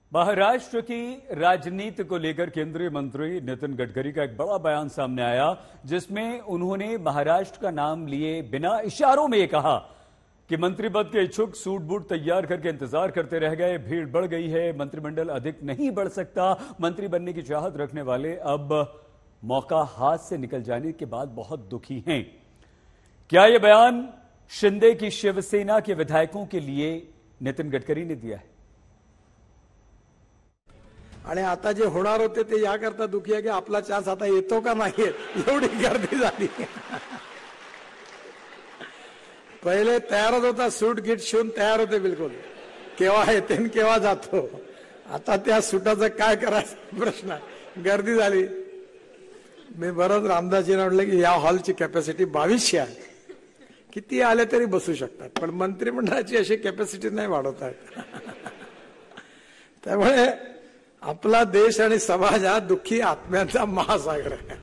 महाराष्ट्र की राजनीति को लेकर केंद्रीय मंत्री नितिन गडकरी का एक बड़ा बयान सामने आया, जिसमें उन्होंने महाराष्ट्र का नाम लिए बिना इशारों में कहा कि मंत्री पद के इच्छुक सूट बूट तैयार करके इंतजार करते रह गए, भीड़ बढ़ गई है, मंत्रिमंडल अधिक नहीं बढ़ सकता। मंत्री बनने की चाहत रखने वाले अब मौका हाथ से निकल जाने के बाद बहुत दुखी हैं। क्या यह बयान शिंदे की शिवसेना के विधायकों के लिए नितिन गडकरी ने दिया है? आणि आता जे होणार होते ते याकरता दुखी आहे की आपला चान्स आता येतो का नाही एवढी गर्दी झाली। पहिले तयारच होता, सूट गीट शिवून तयार होते बिलकुल, केव्हा येते आणि केव्हा जातो। आता त्या सुटाचा काय करायचा प्रश्न आहे, गर्दी झाली। मी बरंच रामदासजींना म्हटलं की या हॉलची कॅपॅसिटी 2200 आहे, किती आले तरी बसू शकतात, पण मंत्रिमंडळाची अशी कॅपॅसिटी नाही वाढवता येत। त्यामुळे आपला देश आणि समाज हा दुःखी आत्म्यांचा महासागर आहे।